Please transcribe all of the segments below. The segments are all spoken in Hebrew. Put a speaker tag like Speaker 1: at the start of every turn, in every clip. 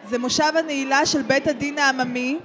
Speaker 1: זה מושב הנעילה של בית הדין העממי.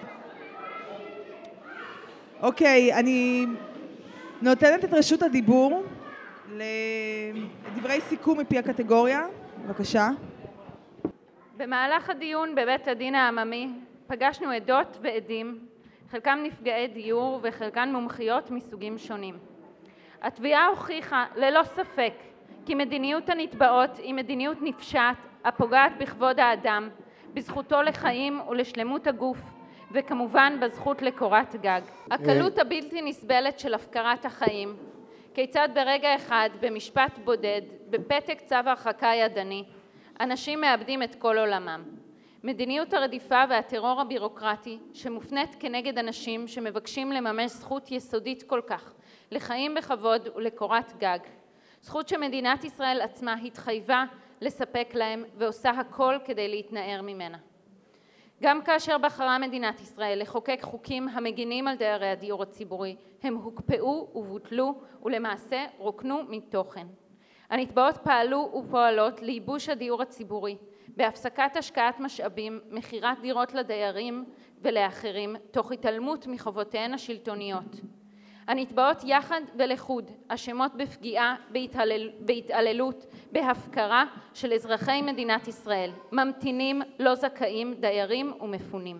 Speaker 1: אוקיי, אני נותנת את רשות הדיבור לדברי סיכום מפי הקטגוריה. בבקשה.
Speaker 2: במהלך הדיון בבית הדין העממי פגשנו עדות ועדים, חלקם נפגעי דיור וחלקן מומחיות מסוגים שונים. התביעה הוכיחה ללא ספק כי מדיניות הנתבעות היא מדיניות נפשעת הפוגעת בכבוד האדם, בזכותו לחיים ולשלמות הגוף, וכמובן בזכות לקורת גג. הקלות הבלתי נסבלת של הפקרת החיים, כיצד ברגע אחד במשפט בודד, בפתק צו הרחקה ידני, אנשים מאבדים את כל עולמם. מדיניות הרדיפה והטרור הבירוקרטי שמופנית כנגד אנשים שמבקשים לממש זכות יסודית כל כך, לחיים בכבוד ולקורת גג. זכות שמדינת ישראל עצמה התחייבה לספק להם ועושה הכל כדי להתנער ממנה. גם כאשר בחרה מדינת ישראל לחוקק חוקים המגינים על דיירי הדיור הציבורי, הם הוקפאו ובוטלו ולמעשה רוקנו מתוכן. הנתבעות פעלו ופועלות לייבוש הדיור הציבורי, בהפסקת השקעת משאבים, מכירת דירות לדיירים ולאחרים, תוך התעלמות מחובותיהן השלטוניות. הנתבעות יחד ולחוד אשמות בפגיעה, בהתעללות, בהפקרה של אזרחי מדינת ישראל, ממתינים, לא זכאים, דיירים ומפונים.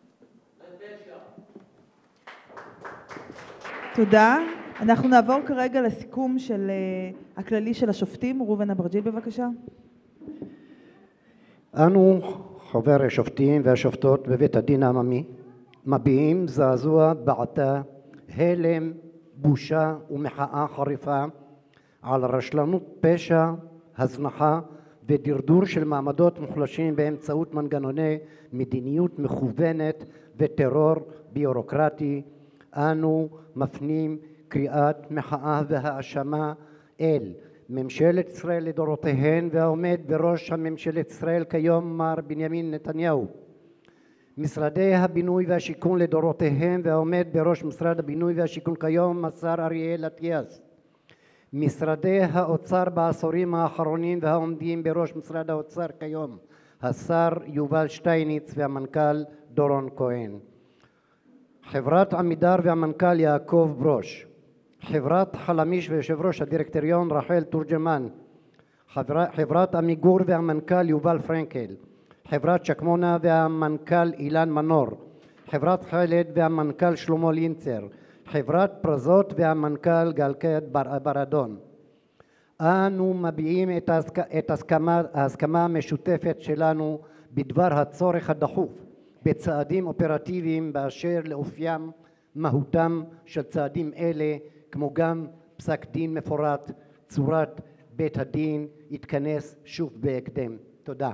Speaker 1: תודה. אנחנו נעבור כרגע לסיכום של הכללי של השופטים. ראובן אברג'יל בבקשה.
Speaker 3: אנו, חבר השופטים והשופטות בבית הדין העממי, מביעים זעזוע בעתה, הלם, בושה ומחאה חריפה על רשלנות פשע, הזנחה ודרדור של מעמדות מוחלשים באמצעות מנגנוני מדיניות מכוונת וטרור ביורוקרטי. אנו מפנים קריאת מחאה והאשמה אל ממשלת ישראל לדורותיהן והעומד בראש הממשלת ישראל כיום מר בנימין נתניהו, משרדי הבינוי והשיכון לדורותיהם והעומד בראש משרד הבינוי והשיכון כיום השר אריאל אטיאס, משרדי האוצר בעשורים האחרונים והעומדים בראש משרד האוצר כיום השר יובל שטייניץ והמנכ"ל דורון כהן, חברת עמידר והמנכ"ל יעקב ברוש, חברת חלמיש ויושב ראש הדירקטוריון רחל תורג'מן, חברת עמיגור והמנכ"ל יובל פרנקל, חברת שקמונה והמנכ"ל אילן מנור, חברת חלד והמנכ"ל שלמה לינצר, חברת פרזות והמנכ"ל גלקד ברדון. אנו מביעים את ההסכמה המשותפת שלנו בדבר הצורך הדחוף בצעדים אופרטיביים באשר לאופיים מהותם של צעדים אלה, כמו גם פסק דין מפורט צורת בית הדין יתכנס שוב בהקדם. תודה.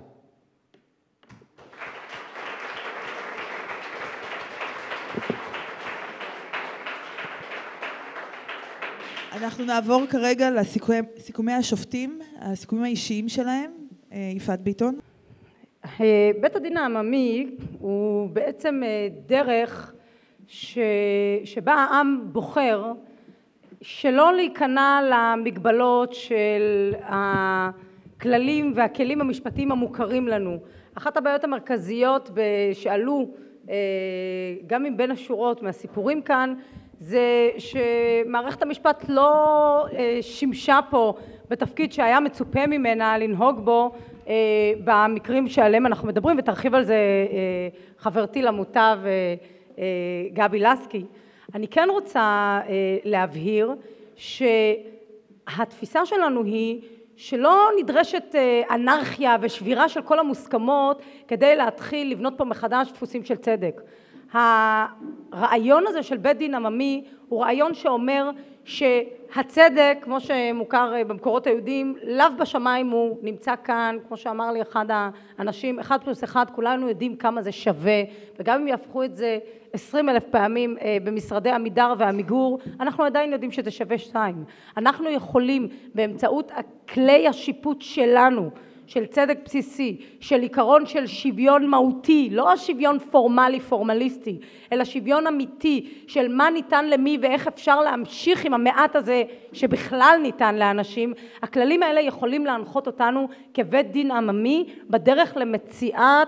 Speaker 1: אנחנו נעבור כרגע לסיכומי השופטים, הסיכומים האישיים שלהם. יפעת ביטון.
Speaker 4: בית הדין העממי הוא בעצם דרך שבה העם בוחר שלא להיכנע למגבלות של הכללים והכלים המשפטיים המוכרים לנו. אחת הבעיות המרכזיות שעלו גם מבין השורות מהסיפורים כאן זה שמערכת המשפט לא שימשה פה בתפקיד שהיה מצופה ממנה לנהוג בו במקרים שעליהם אנחנו מדברים, ותרחיב על זה חברתי למוטב גבי לסקי. אני כן רוצה להבהיר שהתפיסה שלנו היא שלא נדרשת אנרכיה ושבירה של כל המוסכמות כדי להתחיל לבנות פה מחדש דפוסים של צדק. הרעיון הזה של בית דין עממי הוא רעיון שאומר שהצדק, כמו שמוכר במקורות היהודיים, לאו בשמיים, הוא נמצא כאן, כמו שאמר לי אחד האנשים, 1+1, כולנו יודעים כמה זה שווה, וגם אם יהפכו את זה 20,000 פעמים במשרדי עמידר ועמיגור, אנחנו עדיין יודעים שזה שווה 2. אנחנו יכולים באמצעות כלי השיפוט שלנו, של צדק בסיסי, של עיקרון של שוויון מהותי, לא השוויון פורמלי, פורמליסטי, אלא שוויון אמיתי של מה ניתן למי ואיך אפשר להמשיך עם המעט הזה שבכלל ניתן לאנשים. הכללים האלה יכולים להנחות אותנו כבית דין עממי בדרך למציאת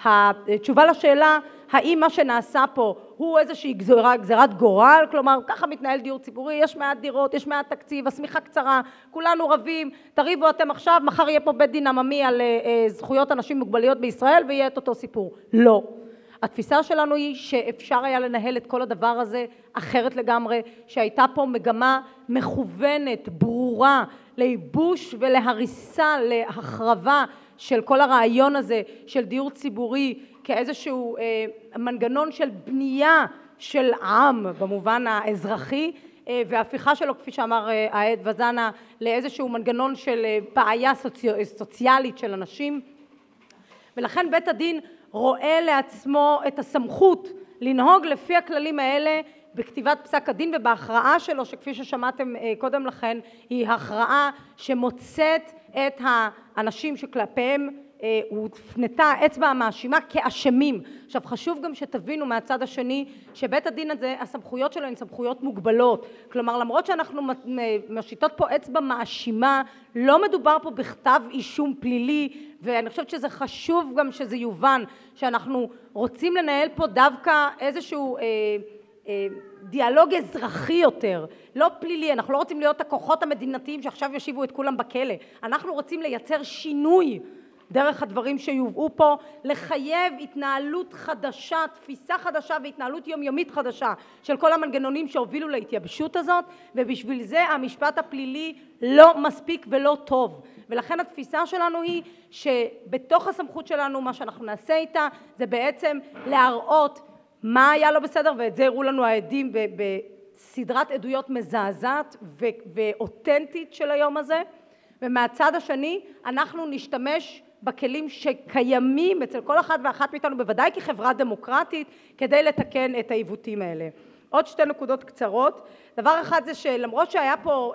Speaker 4: התשובה לשאלה האם מה שנעשה פה הוא איזושהי גזירת גורל, כלומר ככה מתנהל דיור ציבורי, יש מעט דירות, יש מעט תקציב, השמיכה קצרה, כולנו רבים, תריבו אתם עכשיו, מחר יהיה פה בית דין עממי על זכויות אנשים מוגבליות בישראל ויהיה את אותו סיפור. לא. התפיסה שלנו היא שאפשר היה לנהל את כל הדבר הזה אחרת לגמרי, שהייתה פה מגמה מכוונת, ברורה, לייבוש ולהריסה, להחרבה של כל הרעיון הזה של דיור ציבורי כאיזשהו מנגנון של בנייה של עם במובן האזרחי, וההפיכה שלו, כפי שאמר העד וזנה, לאיזשהו מנגנון של בעיה סוציאלית של אנשים. ולכן בית הדין רואה לעצמו את הסמכות לנהוג לפי הכללים האלה בכתיבת פסק הדין ובהכרעה שלו, שכפי ששמעתם קודם לכן, היא הכרעה שמוצאת את האנשים שכלפיהם הופנתה אצבע המאשימה כאשמים. עכשיו חשוב גם שתבינו מהצד השני שבית הדין הזה, הסמכויות שלו הן סמכויות מוגבלות. כלומר למרות שאנחנו משיתות פה אצבע מאשימה, לא מדובר פה בכתב אישום פלילי, ואני חושבת שזה חשוב גם שזה יובן, שאנחנו רוצים לנהל פה דווקא איזשהו דיאלוג אזרחי יותר, לא פלילי. אנחנו לא רוצים להיות הכוחות המדינתיים שעכשיו ישיבו את כולם בכלא. אנחנו רוצים לייצר שינוי דרך הדברים שיובאו פה, לחייב התנהלות חדשה, תפיסה חדשה והתנהלות יומיומית חדשה של כל המנגנונים שהובילו להתייבשות הזאת, ובשביל זה המשפט הפלילי לא מספיק ולא טוב. ולכן התפיסה שלנו היא שבתוך הסמכות שלנו מה שאנחנו נעשה איתה זה בעצם להראות מה היה לא בסדר, ואת זה הראו לנו העדים בסדרת עדויות מזעזעת ואותנטית של היום הזה. ומהצד השני אנחנו נשתמש בכלים שקיימים אצל כל אחד ואחת מאיתנו, בוודאי כחברה דמוקרטית, כדי לתקן את העיוותים האלה. עוד שתי נקודות קצרות. דבר אחד זה שלמרות שהיה פה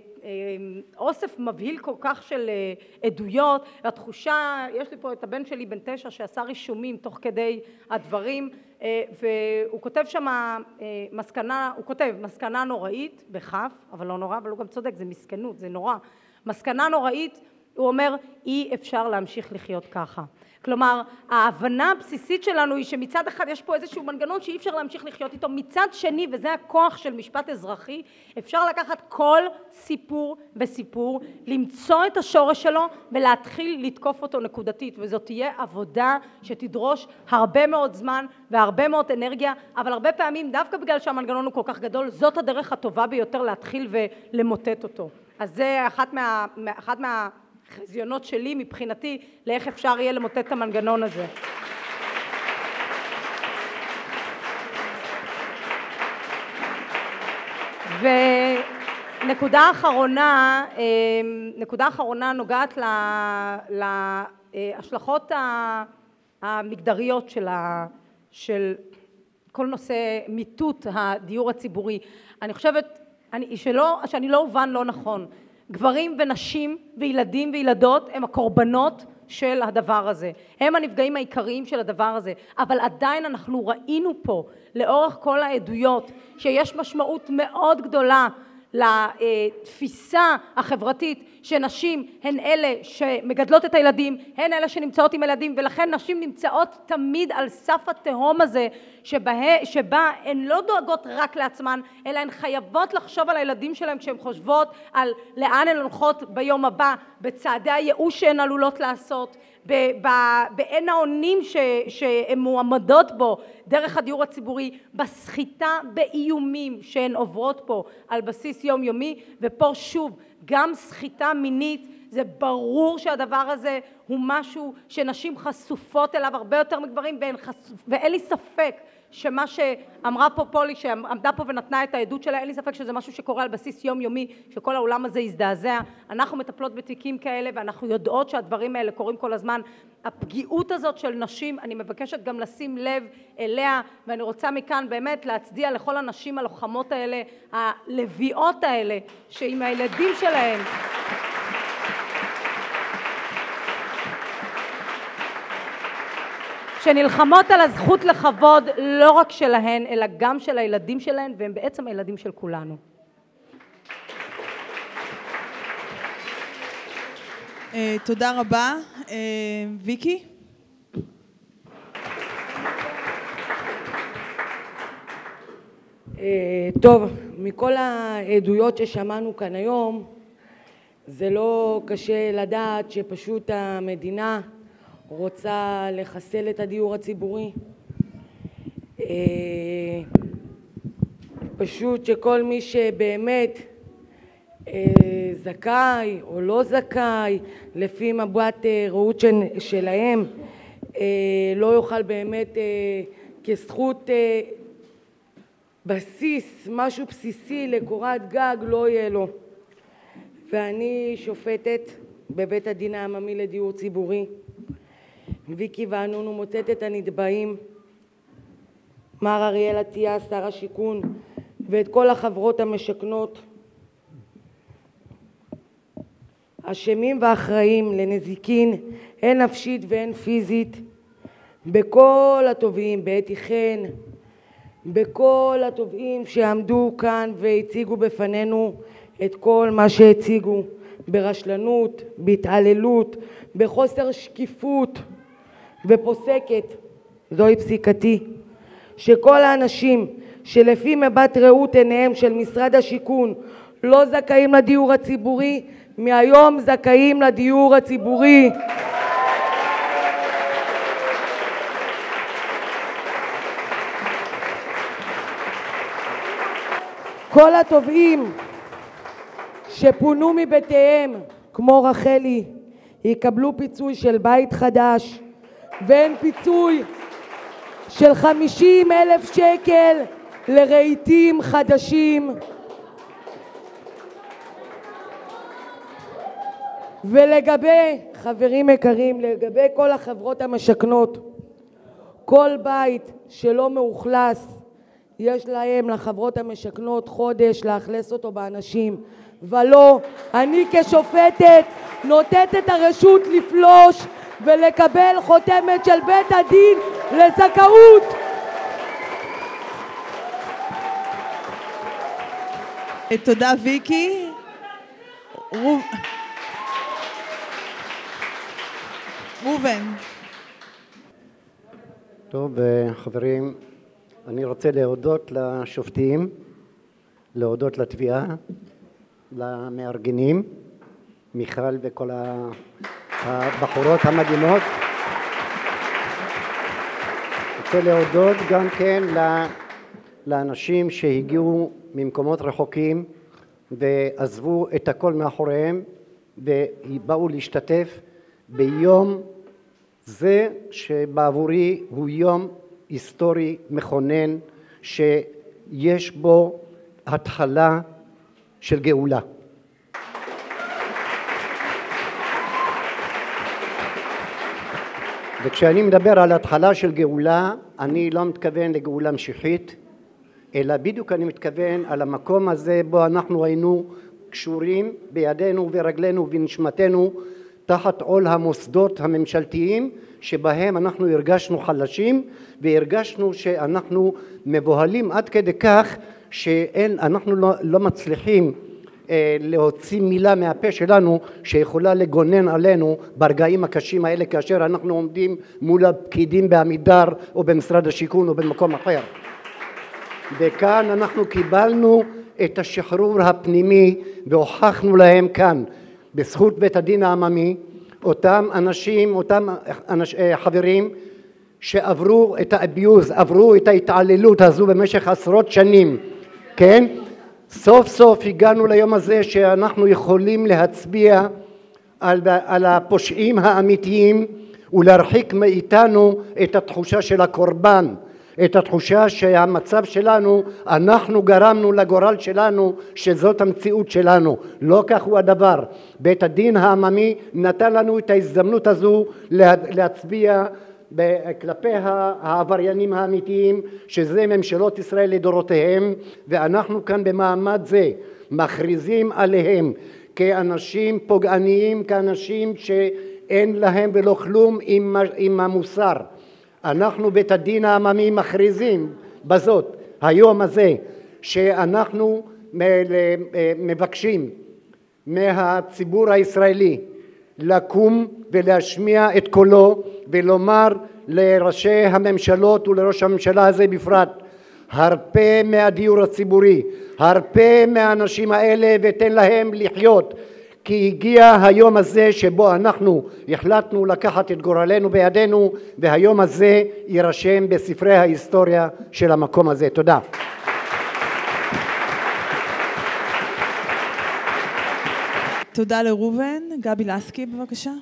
Speaker 4: אוסף מבהיל כל כך של עדויות, התחושה, יש לי פה את הבן שלי בן 9 שעשה רישומים תוך כדי הדברים, והוא כותב שם מסקנה, הוא כותב מסקנה נוראית, בכף, אבל לא נורא, אבל הוא גם צודק, זה מסכנות, זה נורא. מסקנה נוראית, הוא אומר, אי אפשר להמשיך לחיות ככה. כלומר, ההבנה הבסיסית שלנו היא שמצד אחד יש פה איזשהו מנגנון שאי אפשר להמשיך לחיות איתו, מצד שני, וזה הכוח של משפט אזרחי, אפשר לקחת כל סיפור וסיפור, למצוא את השורש שלו ולהתחיל לתקוף אותו נקודתית, וזאת תהיה עבודה שתדרוש הרבה מאוד זמן והרבה מאוד אנרגיה, אבל הרבה פעמים, דווקא בגלל שהמנגנון הוא כל כך גדול, זאת הדרך הטובה ביותר להתחיל ולמוטט אותו. אז זה אחת מהחזיונות שלי מבחינתי לאיך אפשר יהיה למוטט את המנגנון הזה. ונקודה אחרונה נוגעת להשלכות המגדריות של כל נושא מיטוט הדיור הציבורי. אני חושבת שאני לא הובן לא נכון. גברים ונשים וילדים וילדות הם הקורבנות של הדבר הזה. הם הנפגעים העיקריים של הדבר הזה. אבל עדיין אנחנו ראינו פה לאורך כל העדויות שיש משמעות מאוד גדולה לתפיסה החברתית שנשים הן אלה שמגדלות את הילדים, הן אלה שנמצאות עם ילדים, ולכן נשים נמצאות תמיד על סף התהום הזה שבה הן לא דואגות רק לעצמן, אלא הן חייבות לחשוב על הילדים שלהם כשהן חושבות על לאן הן הולכות ביום הבא, בצעדי הייאוש שהן עלולות לעשות, בעין העונים שהן מועמדות בו דרך הדיור הציבורי, בסחיטה, באיומים שהן עוברות פה על בסיס יומיומי. ופה שוב גם סחיטה מינית, זה ברור שהדבר הזה הוא משהו שנשים חשופות אליו הרבה יותר מגברים, ואין לי ספק שמה שאמרה פה פולי, שעמדה פה ונתנה את העדות שלה, אין לי ספק שזה משהו שקורה על בסיס יומיומי, שכל העולם הזה יזדעזע. אנחנו מטפלות בתיקים כאלה ואנחנו יודעות שהדברים האלה קורים כל הזמן. הפגיעות הזאת של נשים, אני מבקשת גם לשים לב אליה, ואני רוצה מכאן באמת להצדיע לכל הנשים הלוחמות האלה, הלביאות האלה, שעם הילדים שלהם שנלחמות על הזכות לכבוד לא רק שלהן, אלא גם של הילדים שלהן, והם בעצם הילדים של כולנו.
Speaker 1: תודה רבה. ויקי?
Speaker 5: טוב, מכל העדויות ששמענו כאן היום, זה לא קשה לדעת שפשוט המדינה רוצה לחסל את הדיור הציבורי. פשוט שכל מי שבאמת זכאי או לא זכאי לפי מבט ראות שלהם לא יוכל באמת כזכות בסיס, משהו בסיסי לקורת גג לא יהיה לו. ואני שופטת בבית הדין העממי לדיור ציבורי, ויקי וענונו מוצאת את הנתבעים, מר אריאל אטיאס שר השיכון ואת כל החברות המשכנות אשמים ואחראים לנזיקין הן נפשית והן פיזית בכל התובעים, באתי חן, בכל התובעים שעמדו כאן והציגו בפנינו את כל מה שהציגו, ברשלנות, בהתעללות, בחוסר שקיפות, ופוסקת, זוהי פסיקתי, שכל האנשים שלפי מבט ראות עיניהם של משרד השיכון לא זכאים לדיור הציבורי, מהיום זכאים לדיור הציבורי. כל התובעים שפונו מבתיהם, כמו רחלי, יקבלו פיצוי של בית חדש, ואין פיצוי של 50,000 שקל לרהיטים חדשים. ולגבי, חברים יקרים, לגבי כל החברות המשכנות, כל בית שלא מאוכלס, יש להם, לחברות המשכנות, חודש לאכלס אותו באנשים. ולא, אני כשופטת נותנת את הרשות לפלוש ולקבל חותמת של בית הדין לזכאות.
Speaker 1: תודה ויקי. ראובן.
Speaker 3: טוב, חברים, אני רוצה להודות לשופטים, להודות לתביעה, למארגנים, מיכל וכל הבחורות המדהימות. רוצה להודות גם כן לאנשים שהגיעו ממקומות רחוקים ועזבו את הכל מאחוריהם ובאו להשתתף ביום זה שבעבורי הוא יום היסטורי מכונן שיש בו התחלה של גאולה. וכשאני מדבר על התחלה של גאולה, אני לא מתכוון לגאולה משיחית, אלא בדיוק אני מתכוון על המקום הזה בו אנחנו היינו קשורים בידינו וברגלינו ובנשמתנו תחת עול המוסדות הממשלתיים שבהם אנחנו הרגשנו חלשים והרגשנו שאנחנו מבוהלים עד כדי כך שאנחנו לא מצליחים להוציא מילה מהפה שלנו שיכולה לגונן עלינו ברגעים הקשים האלה כאשר אנחנו עומדים מול הפקידים בעמידר או במשרד השיכון או במקום אחר. וכאן אנחנו קיבלנו את השחרור הפנימי והוכחנו להם כאן בזכות בית הדין העממי אותם אנשים, אותם חברים שעברו את האביוז, עברו את ההתעללות הזו במשך עשרות שנים, כן? סוף סוף הגענו ליום הזה שאנחנו יכולים להצביע על הפושעים האמיתיים ולהרחיק מאיתנו את התחושה של הקורבן, את התחושה שהמצב שלנו, אנחנו גרמנו לגורל שלנו, שזאת המציאות שלנו. לא כך הוא הדבר. בית הדין העממי נתן לנו את ההזדמנות הזו להצביע כלפי העבריינים האמיתיים, שזה ממשלות ישראל לדורותיהם, ואנחנו כאן במעמד זה מכריזים עליהם כאנשים פוגעניים, כאנשים שאין להם ולא כלום עם המוסר. אנחנו בית הדין העממי מכריזים בזאת היום הזה שאנחנו מבקשים מהציבור הישראלי לקום ולהשמיע את קולו ולומר לראשי הממשלות ולראש הממשלה הזה בפרט, הרפה מהדיור הציבורי, הרפה מהאנשים האלה ותן להם לחיות, כי הגיע היום הזה שבו אנחנו החלטנו לקחת את גורלנו בידינו, והיום הזה יירשם בספרי ההיסטוריה של המקום הזה. תודה.
Speaker 1: תודה לראובן. גבי לסקי, בבקשה.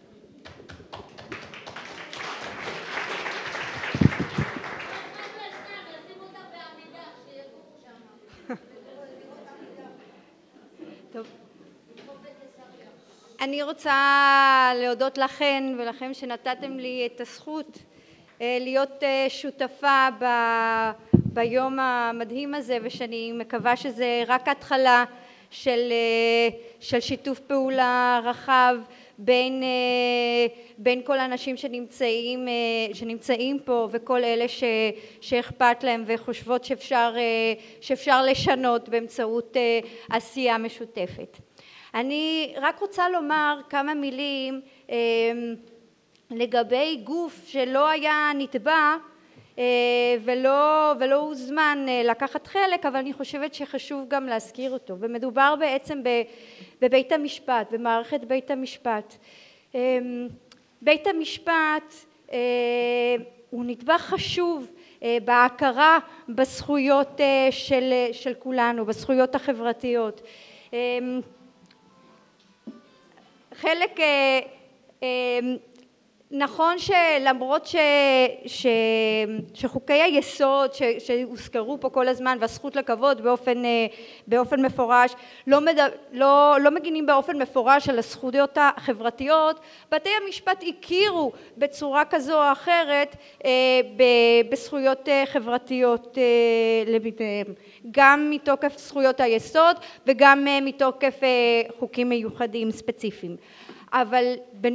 Speaker 6: אני רוצה להודות לכן ולכם שנתתם לי את הזכות להיות שותפה ביום המדהים הזה, ושאני מקווה שזה רק התחלה של שיתוף פעולה רחב בין כל האנשים שנמצאים פה וכל אלה שאכפת להם וחושבות שאפשר לשנות באמצעות עשייה משותפת. אני רק רוצה לומר כמה מילים לגבי גוף שלא היה נתבע ולא הוזמן לקחת חלק, אבל אני חושבת שחשוב גם להזכיר אותו, ומדובר בעצם בבית המשפט, במערכת בית המשפט. בית המשפט הוא נתבע חשוב בהכרה בזכויות של כולנו, בזכויות החברתיות. חלק נכון שלמרות שחוקי היסוד שהוזכרו פה כל הזמן והזכות לכבוד באופן מפורש לא מגינים באופן מפורש על הזכויות החברתיות, בתי המשפט הכירו בצורה כזו או אחרת בזכויות חברתיות לביניהם, גם מתוקף זכויות היסוד וגם מתוקף חוקים מיוחדים ספציפיים. אבל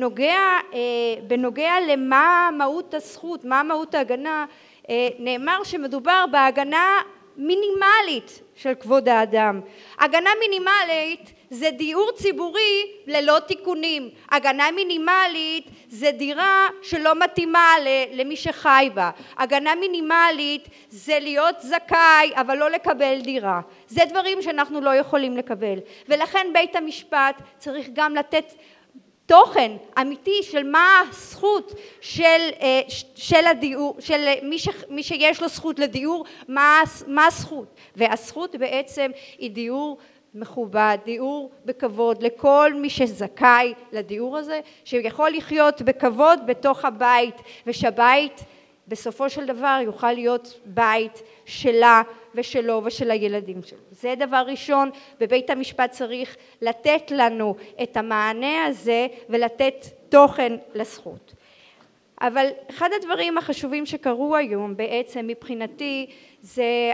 Speaker 6: בנוגע למה מהות הזכות, מה מהות ההגנה, נאמר שמדובר בהגנה מינימלית של כבוד האדם. הגנה מינימלית זה דיור ציבורי ללא תיקונים. הגנה מינימלית זה דירה שלא מתאימה למי שחי בה. הגנה מינימלית זה להיות זכאי אבל לא לקבל דירה. זה דברים שאנחנו לא יכולים לקבל. ולכן בית המשפט צריך גם לתת תוכן אמיתי של מה הזכות של הדיור, של מי שיש לו זכות לדיור, מה הזכות. והזכות בעצם היא דיור מכובד, דיור בכבוד לכל מי שזכאי לדיור הזה, שיכול לחיות בכבוד בתוך הבית, ושהבית בסופו של דבר יוכל להיות בית שלה ושלו ושל הילדים שלו. זה דבר ראשון, בבית המשפט צריך לתת לנו את המענה הזה ולתת תוכן לזכות. אבל אחד הדברים החשובים שקרו היום בעצם מבחינתי זה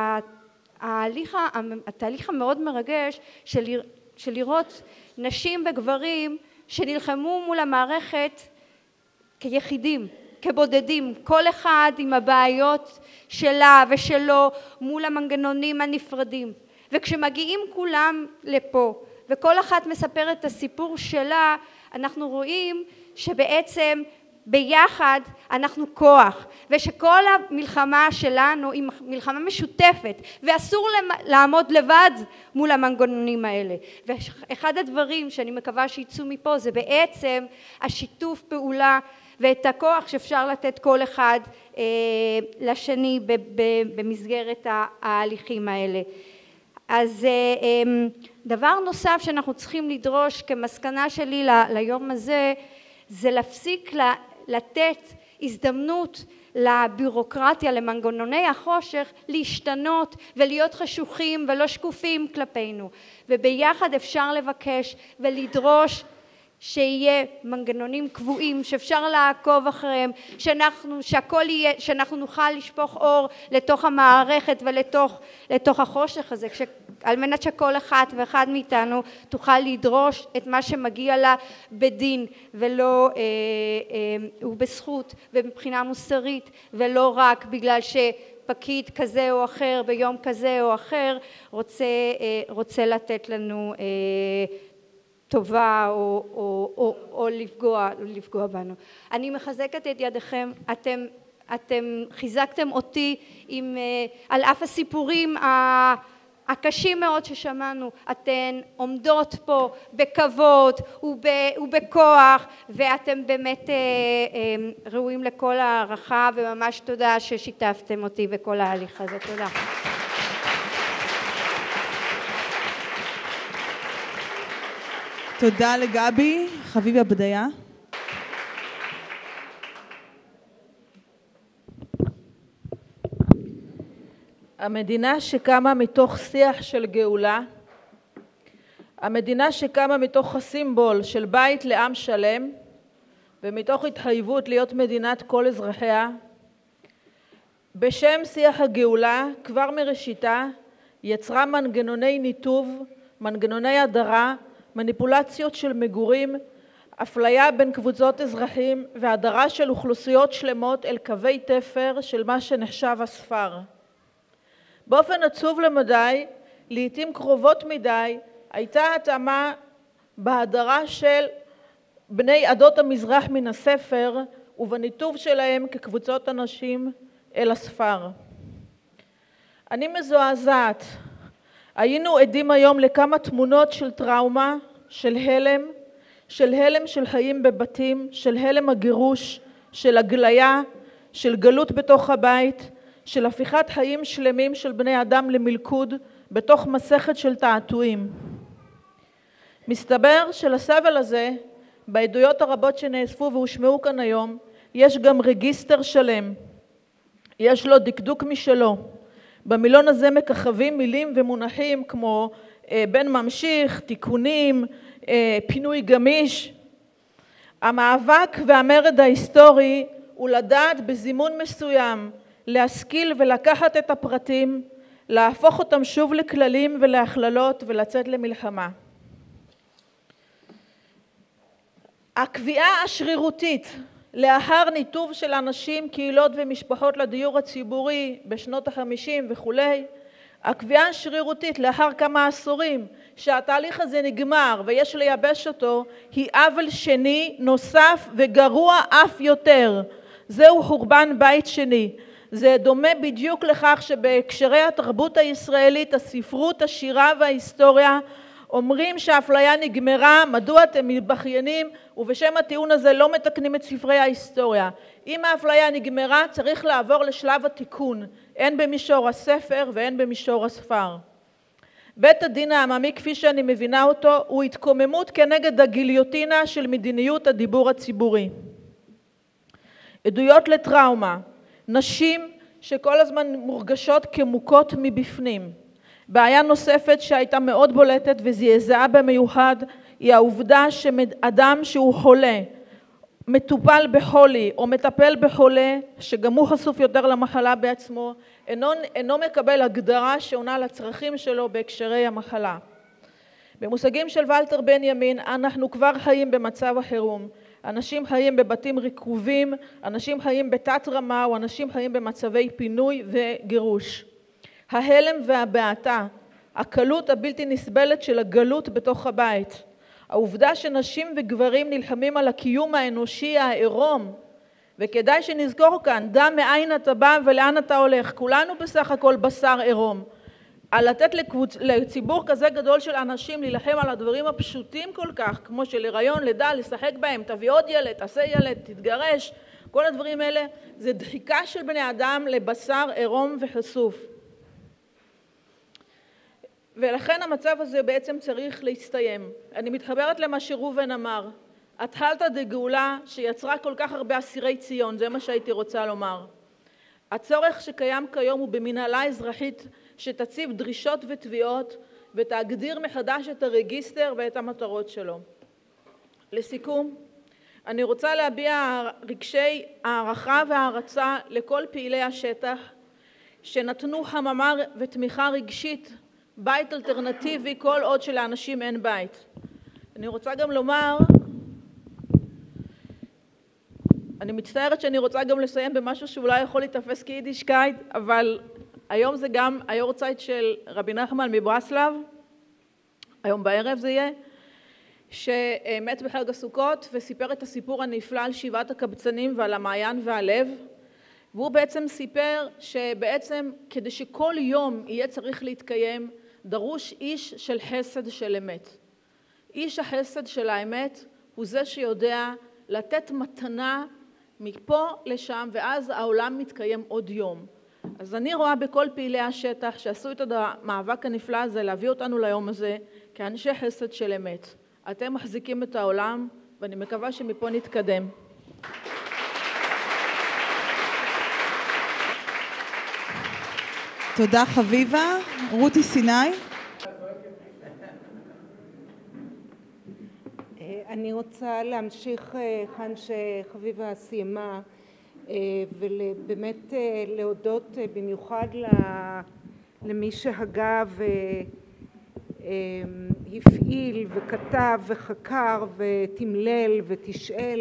Speaker 6: התהליך המאוד מרגש של לראות נשים וגברים שנלחמו מול המערכת כיחידים, כבודדים, כל אחד עם הבעיות שלה ושלו מול המנגנונים הנפרדים. וכשמגיעים כולם לפה וכל אחת מספרת את הסיפור שלה, אנחנו רואים שבעצם ביחד אנחנו כוח, ושכל המלחמה שלנו היא מלחמה משותפת, ואסור לעמוד לבד מול המנגנונים האלה. ואחד הדברים שאני מקווה שיצאו מפה זה בעצם השיתוף פעולה ואת הכוח שאפשר לתת כל אחד לשני במסגרת ההליכים האלה. אז דבר נוסף שאנחנו צריכים לדרוש כמסקנה שלי ליום הזה, זה להפסיק לתת הזדמנות לבירוקרטיה, למנגנוני החושך, להשתנות ולהיות חשוכים ולא שקופים כלפינו. וביחד אפשר לבקש ולדרוש שיהיה מנגנונים קבועים שאפשר לעקוב אחריהם, שאנחנו נוכל לשפוך אור לתוך המערכת ולתוך החושך הזה, על מנת שכל אחד ואחד מאיתנו תוכל לדרוש את מה שמגיע לה בדין ולא ובזכות ומבחינה מוסרית, ולא רק בגלל שפקיד כזה או אחר ביום כזה או אחר רוצה לתת לנו טובה או לפגוע בנו. אני מחזקת את ידיכם, אתם חיזקתם אותי על אף הסיפורים הקשים מאוד ששמענו. אתן עומדות פה בכבוד ובכוח, ואתם באמת ראויים לכל הערכה, וממש תודה ששיתפתם אותי בכל ההליך הזה. תודה.
Speaker 1: תודה לגבי. חביבה בדיה.
Speaker 7: המדינה שקמה מתוך שיח של גאולה, המדינה שקמה מתוך הסימבול של בית לעם שלם ומתוך התחייבות להיות מדינת כל אזרחיה, בשם שיח הגאולה כבר מראשיתה יצרה מנגנוני ניתוב, מנגנוני הדרה, מניפולציות של מגורים, אפליה בין קבוצות אזרחים והדרה של אוכלוסיות שלמות אל קווי תפר של מה שנחשב הספר. באופן עצוב למדי, לעתים קרובות מדי, הייתה התאמה בהדרה של בני עדות המזרח מן הספר ובניתוב שלהם כקבוצות אנשים אל הספר. אני מזועזעת. היינו עדים היום לכמה תמונות של טראומה, של הלם של חיים בבתים, של הלם הגירוש, של הגליה, של גלות בתוך הבית, של הפיכת חיים שלמים של בני אדם למלכוד בתוך מסכת של תעתועים. מסתבר שלסבל הזה, בעדויות הרבות שנאספו והושמעו כאן היום, יש גם רגיסטר שלם. יש לו דקדוק משלו. במילון הזה מככבים מילים ומונחים כמו בן ממשיך, תיקונים, פינוי גמיש. המאבק והמרד ההיסטורי הוא לדעת בזימון מסוים, להשכיל ולקחת את הפרטים, להפוך אותם שוב לכללים ולהכללות ולצאת למלחמה. הקביעה השרירותית לאחר ניתוב של אנשים, קהילות ומשפחות לדיור הציבורי בשנות ה-50 וכו', הקביעה השרירותית לאחר כמה עשורים שהתהליך הזה נגמר ויש לייבש אותו, היא עוול שני נוסף וגרוע אף יותר. זהו חורבן בית שני. זה דומה בדיוק לכך שבהקשרי התרבות הישראלית, הספרות, השירה וההיסטוריה, אומרים שהאפליה נגמרה, מדוע אתם מתבכיינים, ובשם הטיעון הזה לא מתקנים את ספרי ההיסטוריה. אם האפליה נגמרה, צריך לעבור לשלב התיקון, הן במישור הספר והן במישור הספר. בית הדין העממי, כפי שאני מבינה אותו, הוא התקוממות כנגד הגיליוטינה של מדיניות הדיבור הציבורי. עדויות לטראומה, נשים שכל הזמן מורגשות כמוכות מבפנים. בעיה נוספת שהייתה מאוד בולטת וזעזעה במיוחד היא העובדה שאדם שהוא חולה, מטופל בחולי או מטפל בחולה שגם הוא חשוף יותר למחלה בעצמו, אינו מקבל הגדרה שעונה לצרכים שלו בהקשרי המחלה. במושגים של ולטר בנימין, אנחנו כבר חיים במצב החירום. אנשים חיים בבתים ריקובים, אנשים חיים בתת רמה או אנשים חיים במצבי פינוי וגירוש. ההלם והבעתה, הקלות הבלתי נסבלת של הגלות בתוך הבית, העובדה שנשים וגברים נלחמים על הקיום האנושי העירום, וכדאי שנזכור כאן, דע מאין אתה בא ולאן אתה הולך, כולנו בסך הכל בשר עירום. על לתת לציבור כזה גדול של אנשים להילחם על הדברים הפשוטים כל כך, כמו של הריון, לידה, לשחק בהם, תביא עוד ילד, תעשה ילד, תתגרש, כל הדברים האלה, זה דחיקה של בני אדם לבשר עירום וחשוף. ולכן המצב הזה בעצם צריך להסתיים. אני מתחברת למה שראובן אמר, התחלתא דגאולה שיצרה כל כך הרבה אסירי ציון, זה מה שהייתי רוצה לומר. הצורך שקיים כיום הוא במנהלה אזרחית שתציב דרישות ותביעות ותגדיר מחדש את הרגיסטר ואת המטרות שלו. לסיכום, אני רוצה להביע רגשי הערכה והערצה לכל פעילי השטח שנתנו חממה ותמיכה רגשית, בית אלטרנטיבי כל עוד שלאנשים אין בית. אני רוצה גם לומר, אני מצטערת שאני רוצה גם לסיים במשהו שאולי יכול להתאפס כיידישקייט, אבל היום זה גם היורצייט של רבי נחמן מברסלב, היום בערב זה יהיה, שמת בחג הסוכות וסיפר את הסיפור הנפלא על שבעת הקבצנים ועל המעיין והלב, והוא בעצם סיפר שבעצם כדי שכל יום יהיה צריך להתקיים, דרוש איש של חסד של אמת. איש החסד של האמת הוא זה שיודע לתת מתנה מפה לשם, ואז העולם מתקיים עוד יום. אז אני רואה בכל פעילי השטח שעשו את המאבק הנפלא הזה להביא אותנו ליום הזה כאנשי חסד של אמת. אתם מחזיקים את העולם, ואני מקווה שמפה נתקדם.
Speaker 1: תודה חביבה. רותי סיני.
Speaker 8: אני רוצה להמשיך כאן שחביבה סיימה, ובאמת להודות במיוחד למי שהגה והפעיל וכתב וחקר ותמלל ותשאל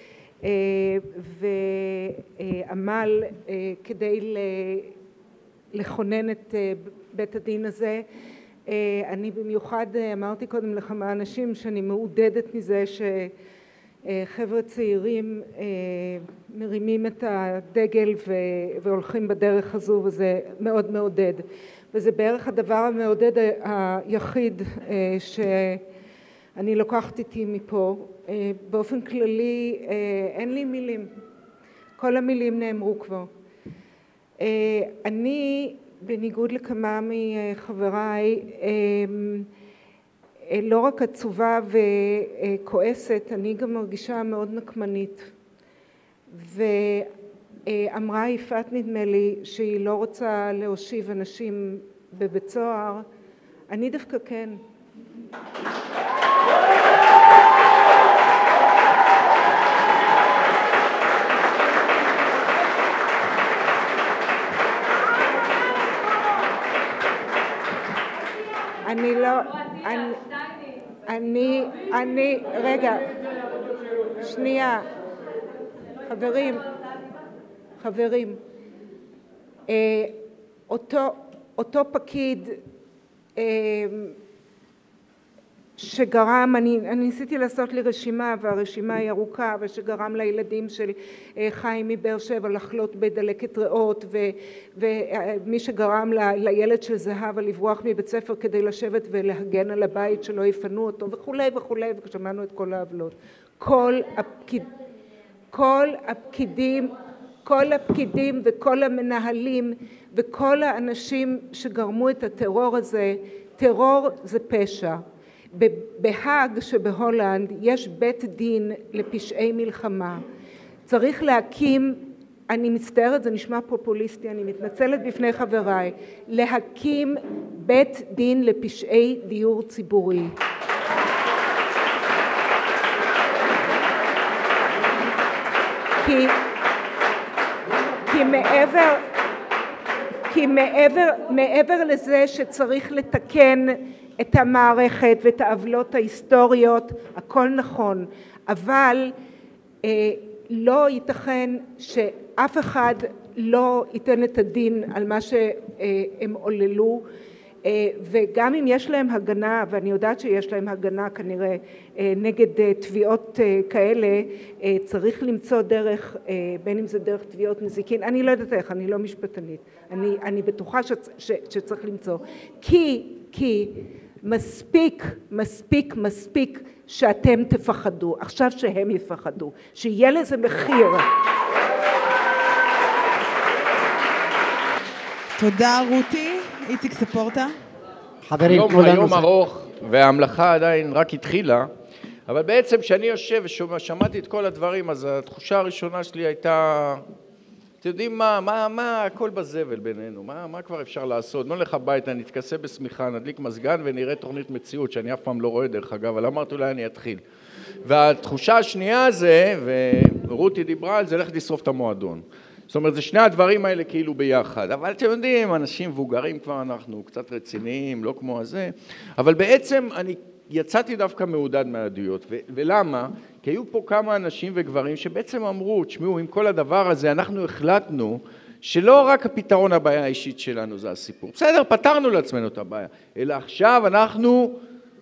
Speaker 8: ועמל כדי לכונן את בית הדין הזה. אני במיוחד אמרתי קודם לכמה אנשים שאני מעודדת מזה שחבר'ה צעירים מרימים את הדגל והולכים בדרך הזו, וזה מאוד מעודד. וזה בערך הדבר המעודד היחיד שאני לוקחת איתי מפה. באופן כללי אין לי מילים, כל המילים נאמרו כבר. אני בניגוד לכמה מחבריי לא רק עצובה וכועסת, אני גם מרגישה מאוד נקמנית. ואמרה יפעת נדמה לי שהיא לא רוצה להושיב אנשים בבית סוהר, אני דווקא כן. אני לא, אני, רגע, שנייה, חברים, אותו פקיד שגרם, אני ניסיתי לעשות לי רשימה והרשימה היא ארוכה, ושגרם לילדים של חיים מבאר שבע לחלות בדלקת ריאות, ומי שגרם לילד של זהבה לברוח מבית ספר כדי לשבת ולהגן על הבית שלא יפנו אותו וכולי וכולי, ושמענו את כל העוולות. כל הפקידים וכל המנהלים וכל האנשים שגרמו את הטרור הזה, טרור זה פשע. בהאג שבהולנד יש בית דין לפשעי מלחמה. צריך להקים, אני מצטערת, זה נשמע פופוליסטי, אני מתנצלת בפני חבריי, להקים בית דין לפשעי דיור ציבורי. כי מעבר לזה שצריך לתקן את המערכת ואת העוולות ההיסטוריות, הכל נכון, אבל לא ייתכן שאף אחד לא ייתן את הדין על מה שהם עוללו, וגם אם יש להם הגנה, ואני יודעת שיש להם הגנה כנראה נגד תביעות כאלה, צריך למצוא דרך, בין אם זה דרך תביעות נזיקין, אני לא יודעת איך, אני לא משפטנית, אני בטוחה שצריך למצוא, כי מספיק שאתם תפחדו, עכשיו שהם יפחדו, שיהיה לזה מחיר.
Speaker 1: תודה רותי. איציק ספורטה.
Speaker 3: חברים,
Speaker 9: היום ארוך והמלאכה עדיין רק התחילה, אבל בעצם כשאני יושב ושמעתי את כל הדברים, אז התחושה הראשונה שלי הייתה, אתם יודעים מה הכל בזבל בינינו, מה כבר אפשר לעשות? נלך הביתה, נתכסה בשמיכה, נדליק מזגן ונראה תוכנית מציאות שאני אף פעם לא רואה דרך אגב, אבל אמרתי אולי אני אתחיל. והתחושה השנייה זה, ורותי דיברה על זה, ללכת לשרוף את המועדון. זאת אומרת, זה שני הדברים האלה כאילו ביחד, אבל אתם יודעים, אנשים מבוגרים כבר אנחנו, קצת רציניים, לא כמו הזה, אבל בעצם אני יצאתי דווקא מעודד מהעדויות, ולמה? כי היו פה כמה אנשים וגברים שבעצם אמרו, תשמעו, עם כל הדבר הזה אנחנו החלטנו שלא רק הפתרון הבעיה האישית שלנו זה הסיפור, בסדר, פתרנו לעצמנו את הבעיה, אלא עכשיו אנחנו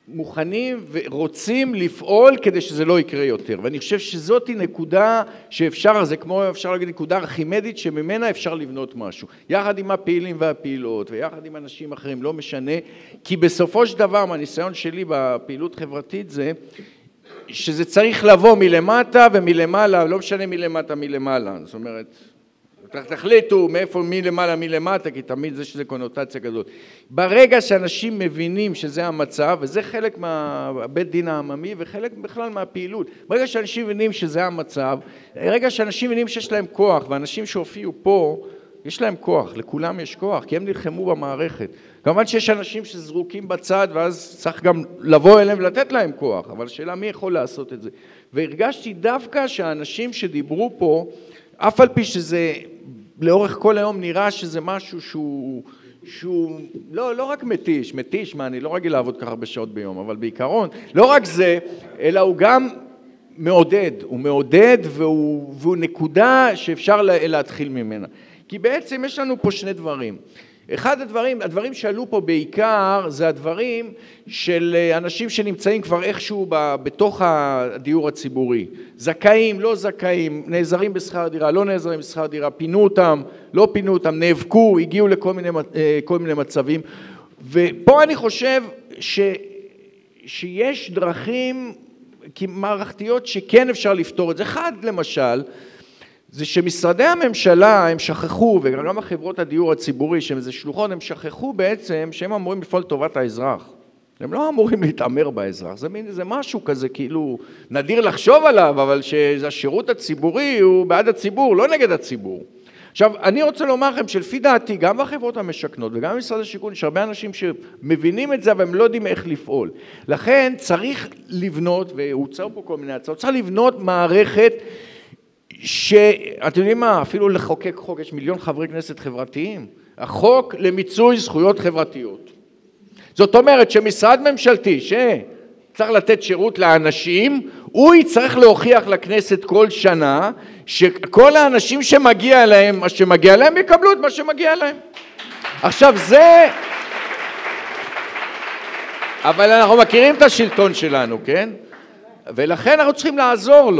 Speaker 9: מוכנים ורוצים לפעול כדי שזה לא יקרה יותר. ואני חושב שזאת היא נקודה שאפשר, זה כמו אפשר להגיד נקודה ארכימדית שממנה אפשר לבנות משהו. יחד עם הפעילים והפעילות ויחד עם אנשים אחרים, לא משנה, כי בסופו של דבר, מהניסיון שלי בפעילות חברתית זה, שזה צריך לבוא מלמטה ומלמעלה, לא משנה מלמטה מלמעלה, זאת אומרת, תחליטו מאיפה מלמעלה מלמטה, כי תמיד זה שזה קונוטציה כזאת. ברגע שאנשים מבינים שזה המצב, וזה חלק מהבית דין העממי וחלק בכלל מהפעילות, ברגע שאנשים מבינים שזה המצב, ברגע שאנשים מבינים שיש להם כוח, ואנשים שהופיעו פה, יש להם כוח, לכולם יש כוח, כי הם נלחמו במערכת. כמובן שיש אנשים שזרוקים בצד, ואז צריך גם לבוא אליהם ולתת להם כוח, אבל השאלה מי יכול לעשות את זה. והרגשתי דווקא שהאנשים שדיברו פה, אף על פי שזה לאורך כל היום נראה שזה משהו שהוא לא רק מתיש, מה, אני לא רגיל לעבוד ככה הרבה שעות ביום, אבל בעיקרון, לא רק זה, אלא הוא גם מעודד, והוא נקודה שאפשר להתחיל ממנה. כי בעצם יש לנו פה שני דברים. אחד הדברים שעלו פה בעיקר, זה הדברים של אנשים שנמצאים כבר איכשהו בתוך הדיור הציבורי. זכאים, לא זכאים, נעזרים בשכר דירה, לא נעזרים בשכר דירה, פינו אותם, לא פינו אותם, נאבקו, הגיעו לכל מיני מצבים. ופה אני חושב שיש דרכים מערכתיות שכן אפשר לפתור את זה. אחד למשל, זה שמשרדי הממשלה הם שכחו, וגם החברות הדיור הציבורי, שהם איזה שלוחות, הם שכחו בעצם שהם אמורים לפעול טובת האזרח. הם לא אמורים להתאמר באזרח, זה משהו כזה כאילו נדיר לחשוב עליו, אבל שהשירות הציבורי הוא בעד הציבור, לא נגד הציבור. עכשיו, אני רוצה לומר לכם שלפי דעתי, גם בחברות המשכנות וגם במשרד השיכון, יש הרבה אנשים שמבינים את זה, אבל הם לא יודעים איך לפעול. לכן צריך לבנות, והוצאו פה כל מיני הצעות, צריך לבנות מערכת שאתם יודעים מה, אפילו לחוקק חוק, יש מיליון חברי כנסת חברתיים, החוק למיצוי זכויות חברתיות. זאת אומרת שמשרד ממשלתי שצריך לתת שירות לאנשים, הוא יצטרך להוכיח לכנסת כל שנה, שכל האנשים שמגיע להם, מה שמגיע להם יקבלו את מה שמגיע להם. עכשיו זה, אבל אנחנו מכירים את השלטון שלנו, כן? ולכן אנחנו צריכים לעזור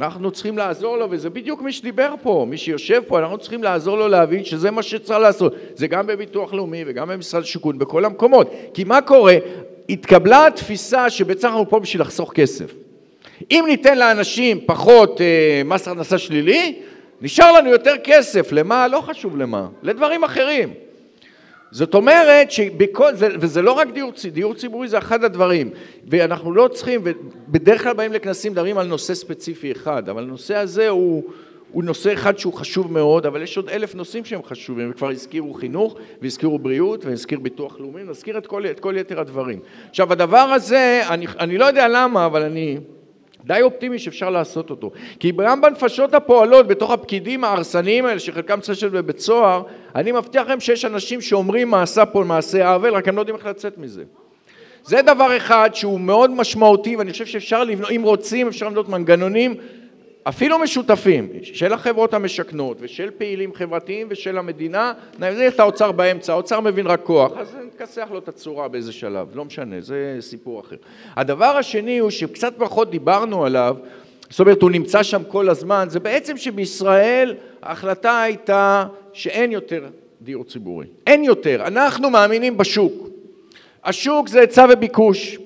Speaker 9: לו, וזה בדיוק מי שדיבר פה, מי שיושב פה, אנחנו צריכים לעזור לו להבין שזה מה שצריך לעשות, זה גם בביטוח לאומי וגם במשרד השיכון, בכל המקומות, כי מה קורה? התקבלה התפיסה שבעצם אנחנו פה בשביל לחסוך כסף. אם ניתן לאנשים פחות מס הכנסה שלילי, נשאר לנו יותר כסף, למה? לא חשוב למה, לדברים אחרים. זאת אומרת וזה לא רק דיור ציבורי, זה אחד הדברים, ואנחנו לא צריכים, ובדרך כלל באים לכנסים מדברים על נושא ספציפי אחד, אבל הנושא הזה הוא נושא אחד שהוא חשוב מאוד, אבל יש עוד 1000 נושאים שהם חשובים, וכבר הזכירו חינוך, והזכירו בריאות, והזכיר ביטוח לאומי, נזכיר את כל יתר הדברים. עכשיו הדבר הזה, אני לא יודע למה, אבל אני די אופטימי שאפשר לעשות אותו. כי גם בנפשות הפועלות, בתוך הפקידים ההרסניים האלה, שחלקם צריך לשבת בבית סוהר, אני מבטיח לכם שיש אנשים שאומרים מעשה פה, מעשה עוול, רק הם לא יודעים איך לצאת מזה. זה דבר אחד שהוא מאוד משמעותי, ואני חושב שאפשר לבנות, אם רוצים, אפשר לבנות מנגנונים, אפילו משותפים, של החברות המשכנות, ושל פעילים חברתיים, ושל המדינה, נביא את האוצר באמצע, האוצר מבין רק כוח, אז נתכסח לו את הצורה באיזה שלב, לא משנה, זה סיפור אחר. הדבר השני הוא שקצת פחות דיברנו עליו, זאת אומרת, הוא נמצא שם כל הזמן, זה בעצם שבישראל ההחלטה הייתה שאין יותר דיור ציבורי, אין יותר, אנחנו מאמינים בשוק, השוק זה היצע וביקוש,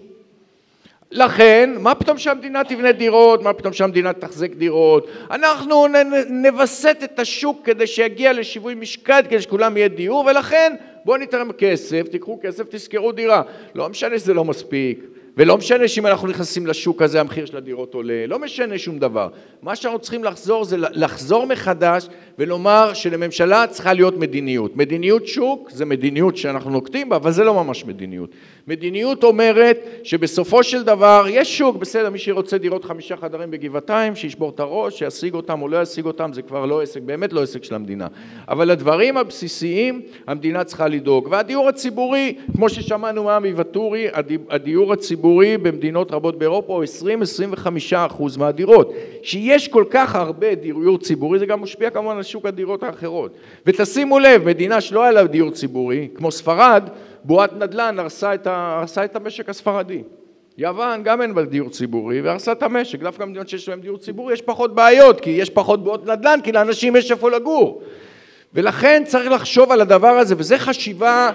Speaker 9: לכן, מה פתאום שהמדינה תבנה דירות, מה פתאום שהמדינה תחזק דירות, אנחנו נבסט את השוק כדי שיגיע לשיווי משקל, כדי שכולם יהיה דיור, ולכן בואו ניתרם כסף, תיקחו כסף, תזכרו דירה. לא משנה שזה לא מספיק, ולא משנה שאם אנחנו נכנסים לשוק הזה, המחיר של הדירות עולה, לא משנה שום דבר. מה שאנחנו צריכים לחזור זה לחזור מחדש ולומר שלממשלה צריכה להיות מדיניות. מדיניות שוק זה מדיניות שאנחנו נוקטים בה, אבל זה לא ממש מדיניות. מדיניות אומרת שבסופו של דבר יש שוק, בסדר, מי שרוצה דירות 5 חדרים בגבעתיים, שישבור את הראש, שישיג אותם או לא ישיג אותם, זה כבר לא עסק, באמת לא עסק של המדינה. אבל הדברים הבסיסיים, המדינה צריכה לדאוג. והדיור הציבורי, כמו ששמענו מעמי וטורי, הדיור הציבורי במדינות רבות באירופה הוא 20-25% מהדירות. שיש כל כך הרבה דיור ציבורי, זה גם משפיע כמובן על שוק הדירות האחרות. ותשימו לב, מדינה שלא היה לה דיור ציבורי, כמו ספרד, בועת נדל"ן הרסה את המשק הספרדי. יוון גם אין בה דיור ציבורי, והרסה את המשק. דווקא במדינות שיש להם דיור ציבורי יש פחות בעיות, כי יש פחות בעיות נדל"ן, כי לאנשים יש איפה לגור. ולכן צריך לחשוב על הדבר הזה, וזה חשיבה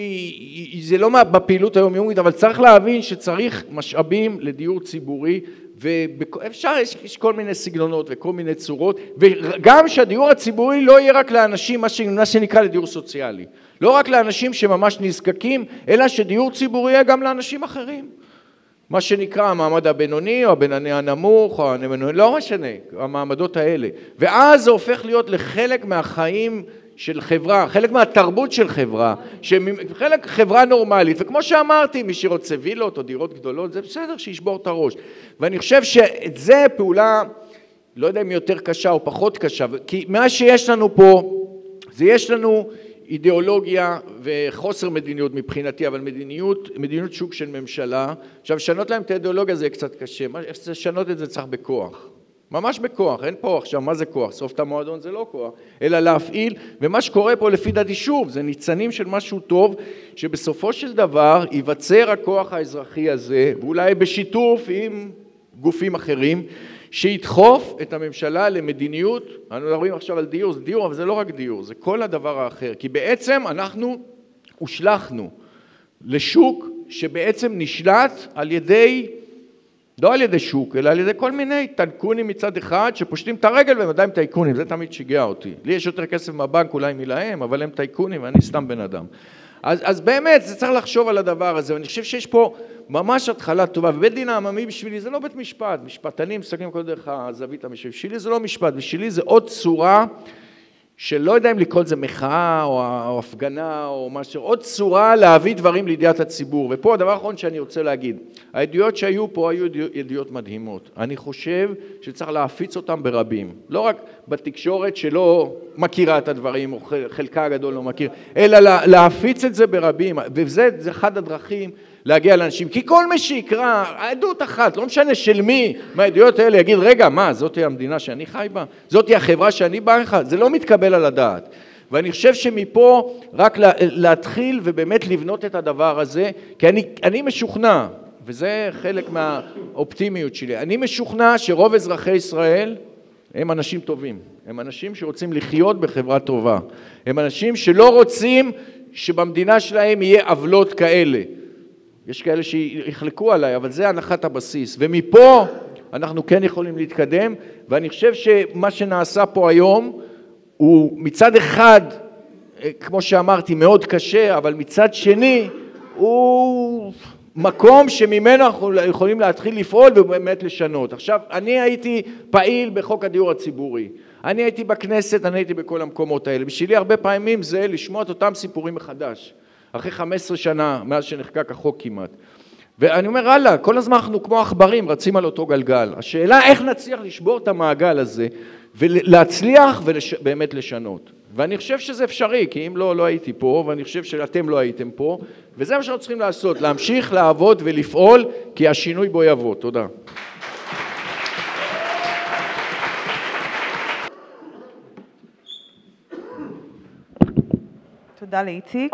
Speaker 9: שזה לא בפעילות היומיומית, אבל צריך להבין שצריך משאבים לדיור ציבורי, ואפשר, יש כל מיני סגנונות וכל מיני צורות, וגם שהדיור הציבורי לא יהיה רק לאנשים, מה שנקרא לדיור סוציאלי. לא רק לאנשים שממש נזקקים, אלא שדיור ציבורי יהיה גם לאנשים אחרים. מה שנקרא המעמד הבינוני, או הבינוני הנמוך, או הבינוני, לא משנה, המעמדות האלה. ואז זה הופך להיות לחלק מהחיים של חברה, חלק מהתרבות של חברה, חלק חברה נורמלית. וכמו שאמרתי, מי שרוצה וילות או דירות גדולות, זה בסדר שישבור את הראש. ואני חושב שזה פעולה, לא יודע אם יותר קשה או פחות קשה, כי מה שיש לנו פה, זה יש לנו אידיאולוגיה וחוסר מדיניות מבחינתי, אבל מדיניות שוק של ממשלה. עכשיו, לשנות להם את האידיאולוגיה זה קצת קשה, לשנות את זה צריך בכוח. ממש בכוח, אין פה עכשיו, מה זה כוח? סוף את המועדון זה לא כוח, אלא להפעיל, ומה שקורה פה לפי דעתי שוב, זה ניצנים של משהו טוב, שבסופו של דבר ייווצר הכוח האזרחי הזה, ואולי בשיתוף עם גופים אחרים, שידחוף את הממשלה למדיניות. אנחנו מדברים עכשיו על דיור, זה דיור, אבל זה לא רק דיור, זה כל הדבר האחר, כי בעצם אנחנו הושלחנו לשוק שבעצם נשלט על ידי, לא על ידי שוק, אלא על ידי כל מיני טייקונים מצד אחד, שפושטים את הרגל והם עדיין טייקונים, זה תמיד שיגע אותי. לי יש יותר כסף מהבנק אולי מלהם, אבל הם טייקונים ואני סתם בן אדם. אז באמת, זה צריך לחשוב על הדבר הזה, ואני חושב שיש פה ממש התחלה טובה, ובית דין העממי בשבילי זה לא בית משפט, משפטנים מסתכלים כל דרך הזווית המשפט, בשבילי זה לא משפט, בשבילי זה עוד צורה, שלא יודע אם לקרוא את זה מחאה או הפגנה או משהו, עוד צורה להביא דברים לידיעת הציבור. ופה הדבר האחרון שאני רוצה להגיד, העדויות שהיו פה היו עדויות מדהימות. אני חושב שצריך להפיץ אותם ברבים, לא רק בתקשורת שלא מכירה את הדברים, או חלקה הגדול לא מכיר, אלא להפיץ את זה ברבים, וזה אחד הדרכים להגיע לאנשים, כי כל מי שיקרא, העדות אחת, לא משנה של מי, מהעדויות האלה יגיד, רגע, מה, זאת היא המדינה שאני חי בה? זאת היא החברה שאני בא לך? זה לא מתקבל על הדעת. ואני חושב שמפה רק להתחיל ובאמת לבנות את הדבר הזה, כי אני משוכנע, וזה חלק מהאופטימיות שלי, אני משוכנע שרוב אזרחי ישראל הם אנשים טובים, הם אנשים שרוצים לחיות בחברה טובה, הם אנשים שלא רוצים שבמדינה שלהם יהיה עוולות כאלה. יש כאלה שיחלקו עליי, אבל זה הנחת הבסיס, ומפה אנחנו כן יכולים להתקדם, ואני חושב שמה שנעשה פה היום הוא מצד אחד, כמו שאמרתי, מאוד קשה, אבל מצד שני הוא מקום שממנו אנחנו יכולים להתחיל לפעול ובאמת לשנות. עכשיו, אני הייתי פעיל בחוק הדיור הציבורי, אני הייתי בכנסת, אני הייתי בכל המקומות האלה, בשבילי הרבה פעמים זה לשמוע את אותם סיפורים מחדש. אחרי 15 שנה מאז שנחקק החוק כמעט. ואני אומר, הלאה, כל הזמן אנחנו כמו עכברים, רצים על אותו גלגל. השאלה איך נצליח לשבור את המעגל הזה, ולהצליח ובאמת לשנות. ואני חושב שזה אפשרי, כי אם לא הייתי פה, ואני חושב שאתם לא הייתם פה, וזה מה שאנחנו צריכים לעשות, להמשיך לעבוד ולפעול, כי השינוי בו יבוא. תודה.
Speaker 1: תודה לאיציק.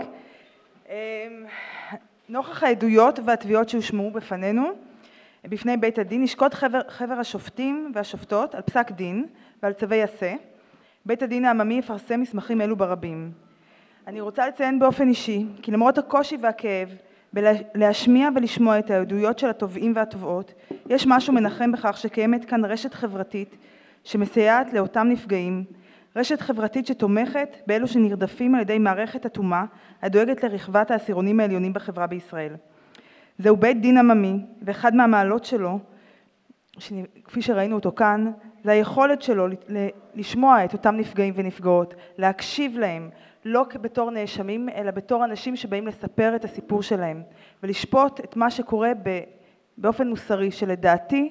Speaker 1: נוכח העדויות והתביעות שהושמעו בפנינו, בפני בית הדין ישקוד חבר השופטים והשופטות על פסק דין ועל צווי עשה. בית הדין העממי יפרסם מסמכים אלו ברבים. אני רוצה לציין באופן אישי, כי למרות הקושי והכאב בלהשמיע ולשמוע את העדויות של התובעים והתובעות, יש משהו מנחם בכך שקיימת כאן רשת חברתית שמסייעת לאותם נפגעים, רשת חברתית שתומכת באלו שנרדפים על ידי מערכת אטומה הדואגת לרחבת העשירונים העליונים בחברה בישראל. זהו בית דין עממי, ואחד מהמעלות שלו, כפי שראינו אותו כאן, זה היכולת שלו לשמוע את אותם נפגעים ונפגעות, להקשיב להם, לא בתור נאשמים, אלא בתור אנשים שבאים לספר את הסיפור שלהם, ולשפוט את מה שקורה באופן מוסרי, שלדעתי,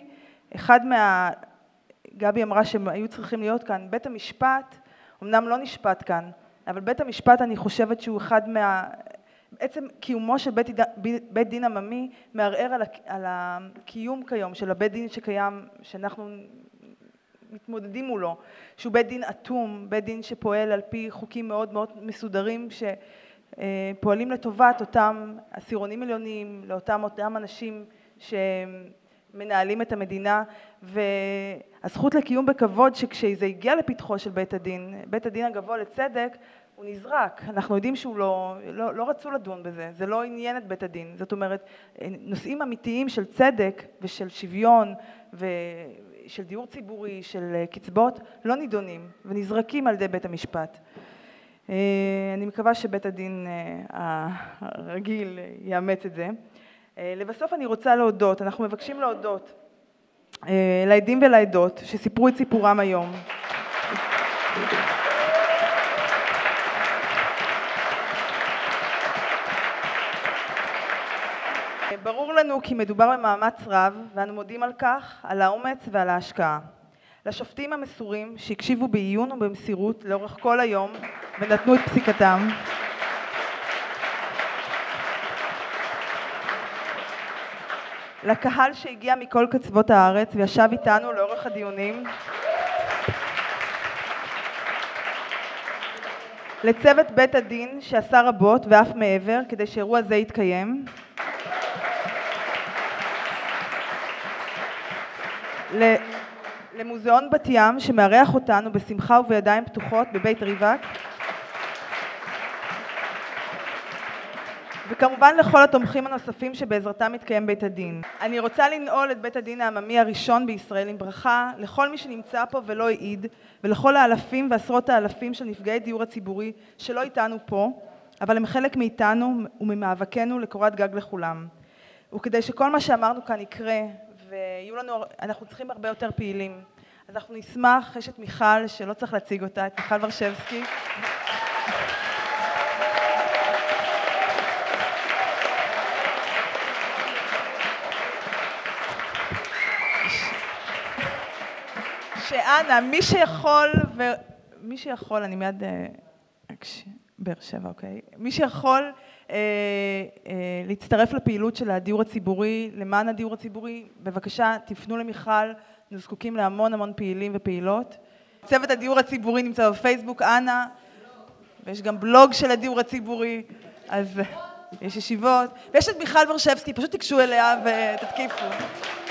Speaker 1: גבי אמרה שהם היו צריכים להיות כאן, בית המשפט, אמנם לא נשפט כאן, אבל בית המשפט אני חושבת שהוא אחד בעצם קיומו של בית דין עממי מערער על הקיום כיום של הבית דין שקיים, שאנחנו מתמודדים מולו, שהוא בית דין אטום, בית דין שפועל על פי חוקים מאוד מאוד מסודרים שפועלים לטובת אותם עשירונים עליונים, לאותם אנשים שמנהלים את המדינה, והזכות לקיום בכבוד שכשזה הגיע לפתחו של בית הדין הגבוה לצדק, הוא נזרק. אנחנו יודעים שהוא לא רצו לדון בזה, זה לא עניין את בית הדין. זאת אומרת, נושאים אמיתיים של צדק ושל שוויון ושל דיור ציבורי, של קצבאות, לא נידונים ונזרקים על ידי בית המשפט. אני מקווה שבית הדין הרגיל יאמץ את זה. לבסוף אני רוצה להודות, אנחנו מבקשים להודות לעדים ולעדות שסיפרו את סיפורם היום. ברור לנו כי מדובר במאמץ רב, ואנו מודים על כך, על האומץ ועל ההשקעה. לשופטים המסורים שהקשיבו בעיון ובמסירות לאורך כל היום ונתנו את פסיקתם. לקהל שהגיע מכל קצוות הארץ וישב איתנו לאורך הדיונים. לצוות בית הדין שעשה רבות ואף מעבר כדי שאירוע זה יתקיים. למוזיאון בת ים שמארח אותנו בשמחה ובידיים פתוחות בבית ריבק. וכמובן לכל התומכים הנוספים שבעזרתם מתקיים בית הדין. אני רוצה לנעול את בית הדין העממי הראשון בישראל עם ברכה לכל מי שנמצא פה ולא העיד, ולכל האלפים ועשרות האלפים של נפגעי דיור הציבורי שלא איתנו פה, אבל הם חלק מאיתנו וממאבקנו לקורת גג לכולם. וכדי שכל מה שאמרנו כאן יקרה, אנחנו צריכים הרבה יותר פעילים. אז אנחנו נשמח, יש את מיכל שלא צריך להציג אותה, את מיכל ורשבסקי. שאנה, מי שיכול, אני מיד, באר שבע, אוקיי? מי שיכול להצטרף לפעילות של הדיור הציבורי, למען הדיור הציבורי, בבקשה תפנו למיכל, אנחנו זקוקים להמון פעילים ופעילות. צוות הדיור הציבורי נמצא בפייסבוק, אנה, ויש גם בלוג של הדיור הציבורי, אז יש ישיבות, ויש את מיכל ורשבסקי, פשוט תיגשו אליה ותתקיפו.